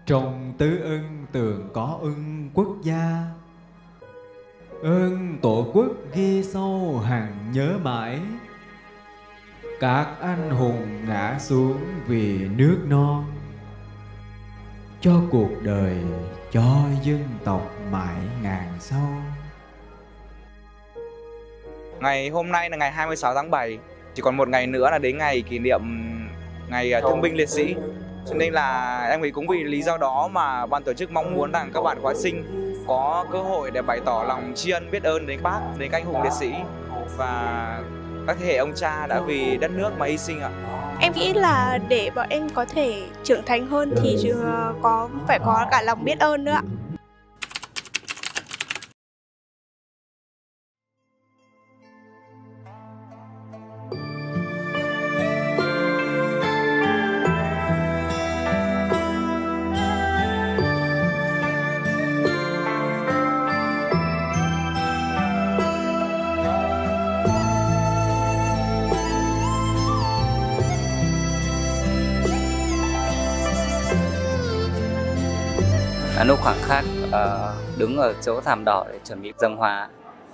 Trong tứ ân tường có ân quốc gia, ơn tổ quốc ghi sâu hằng nhớ mãi. Các anh hùng ngã xuống vì nước non, cho cuộc đời, cho dân tộc mãi ngàn sau. Ngày hôm nay là ngày 26 tháng 7, chỉ còn một ngày nữa là đến ngày kỷ niệm ngày thương binh liệt sĩ. Cho nên là em nghĩ cũng vì lý do đó mà ban tổ chức mong muốn rằng các bạn khóa sinh có cơ hội để bày tỏ lòng tri ân biết ơn đến bác, đến các anh hùng liệt sĩ và các thế hệ ông cha đã vì đất nước mà hy sinh ạ. Em nghĩ là để bọn em có thể trưởng thành hơn thì phải có cả lòng biết ơn nữa ạ. Lúc khoảng khắc đứng ở chỗ thảm đỏ để chuẩn bị dâng hoa,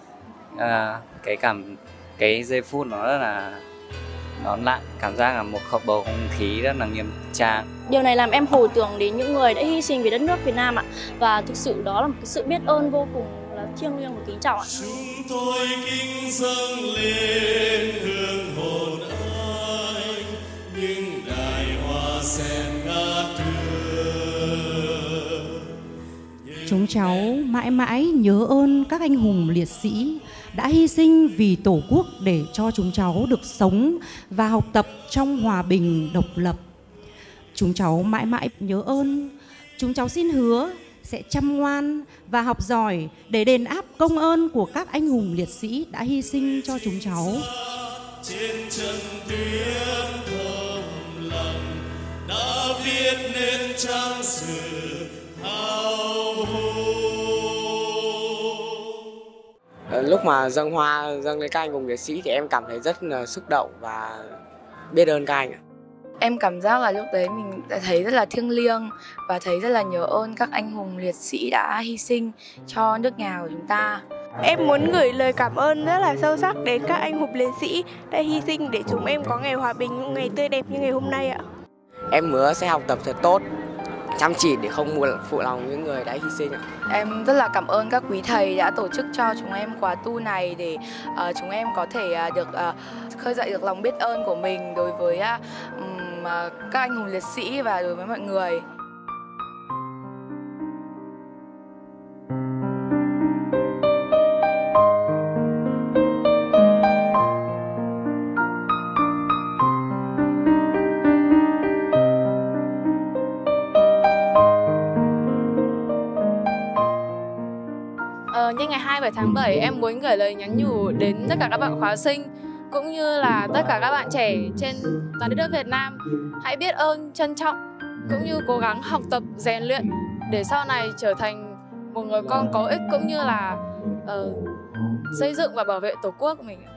cái giây phút nó rất là lặng, cảm giác là một bầu không khí rất là nghiêm trang. Điều này làm em hồi tưởng đến những người đã hy sinh vì đất nước Việt Nam ạ, và thực sự đó là một cái sự biết ơn vô cùng là thiêng liêng và kính trọng ạ. Chúng tôi kính dâng lên hương hồn anh, những đài hoa sen ngát hương. Chúng cháu mãi mãi nhớ ơn các anh hùng liệt sĩ đã hy sinh vì Tổ quốc để cho chúng cháu được sống và học tập trong hòa bình độc lập. Chúng cháu mãi mãi nhớ ơn. Chúng cháu xin hứa sẽ chăm ngoan và học giỏi để đền đáp công ơn của các anh hùng liệt sĩ đã hy sinh cho chúng cháu. Trên chân tuyết thầm lặng đã viết nên trang sử hào hùng. Lúc mà dâng hoa dâng lên các anh hùng liệt sĩ thì em cảm thấy rất là xúc động và biết ơn các anh ạ. Em cảm giác là lúc đấy mình đã thấy rất là thiêng liêng và thấy rất là nhớ ơn các anh hùng liệt sĩ đã hy sinh cho nước nhà của chúng ta. Em muốn gửi lời cảm ơn rất là sâu sắc đến các anh hùng liệt sĩ đã hy sinh để chúng em có ngày hòa bình, những ngày tươi đẹp như ngày hôm nay ạ. Em hứa sẽ học tập thật tốt, chăm chỉ để không phụ lòng những người đã hy sinh ạ. Em rất là cảm ơn các quý thầy đã tổ chức cho chúng em khóa tu này để chúng em có thể được khơi dậy được lòng biết ơn của mình đối với các anh hùng liệt sĩ và đối với mọi người. Nhân ngày 27 tháng 7, em muốn gửi lời nhắn nhủ đến tất cả các bạn khóa sinh cũng như là tất cả các bạn trẻ trên toàn đất nước Việt Nam. Hãy biết ơn, trân trọng cũng như cố gắng học tập, rèn luyện để sau này trở thành một người con có ích cũng như là xây dựng và bảo vệ Tổ quốc của mình.